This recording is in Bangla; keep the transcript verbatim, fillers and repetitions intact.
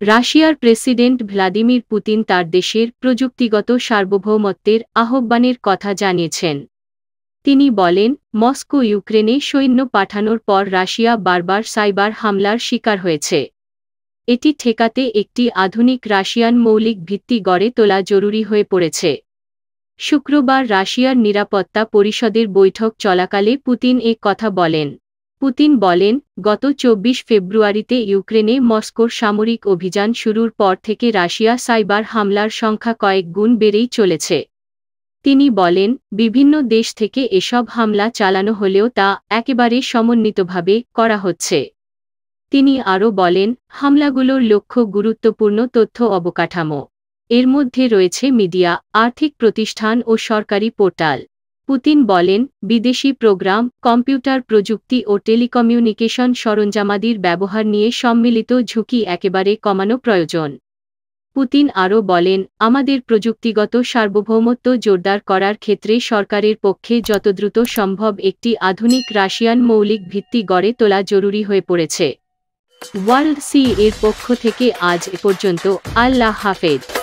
রাশিয়ার প্রেসিডেন্ট ভ্লাদিমির পুতিন তার দেশের প্রযুক্তিগত সার্বভৌমত্বের আহ্বানের কথা জানিয়েছেন। তিনি বলেন, মস্কো ইউক্রেনে সৈন্য পাঠানোর পর রাশিয়া বারবার সাইবার হামলার শিকার হয়েছে। এটি ঠেকাতে একটি আধুনিক রাশিয়ান মৌলিক ভিত্তি গড়ে তোলা জরুরি হয়ে পড়েছে। শুক্রবার রাশিয়ার নিরাপত্তা পরিষদের বৈঠক চলাকালে পুতিন এ কথা বলেন। পুতিন বলেন, গত চব্বিশ ফেব্রুয়ারিতে ইউক্রেনে মস্কোর সামরিক অভিযান শুরুর পর থেকে রাশিয়া সাইবার হামলার সংখ্যা কয়েক গুণ বেড়েই চলেছে। তিনি বলেন, বিভিন্ন দেশ থেকে এসব হামলা চালানো হলেও তা একেবারে সমন্বিতভাবে করা হচ্ছে। তিনি আরও বলেন, হামলাগুলোর লক্ষ্য গুরুত্বপূর্ণ তথ্য অবকাঠামো। এর মধ্যে রয়েছে মিডিয়া, আর্থিক প্রতিষ্ঠান ও সরকারি পোর্টাল। পুতিন বলেন, বিদেশি প্রোগ্রাম, কম্পিউটার প্রযুক্তি ও টেলিকমিউনিকেশন সরঞ্জামাদির ব্যবহার নিয়ে সম্মিলিত ঝুঁকি একেবারে কমানো প্রয়োজন। পুতিন আরও বলেন, আমাদের প্রযুক্তিগত সার্বভৌমত্ব জোরদার করার ক্ষেত্রে সরকারের পক্ষে যত দ্রুত সম্ভব একটি আধুনিক রাশিয়ান মৌলিক ভিত্তি গড়ে তোলা জরুরি হয়ে পড়েছে। ওয়ার্ল্ড সি এর পক্ষ থেকে আজ এ পর্যন্ত। আল্লাহ হাফেজ।